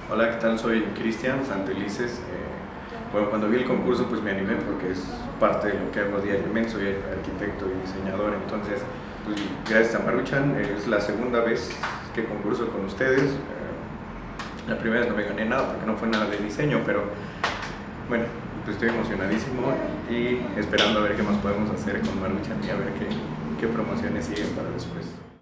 Hola, ¿qué tal? Soy Cristian Santelices. Bueno, cuando vi el concurso pues me animé porque es parte de lo que hago diariamente, soy arquitecto y diseñador, entonces pues, gracias a Maruchan, es la segunda vez que concurso con ustedes. La primera vez no me gané nada porque no fue nada de diseño, pero bueno, pues estoy emocionadísimo y esperando a ver qué más podemos hacer con Maruchan y a ver qué promociones siguen para después.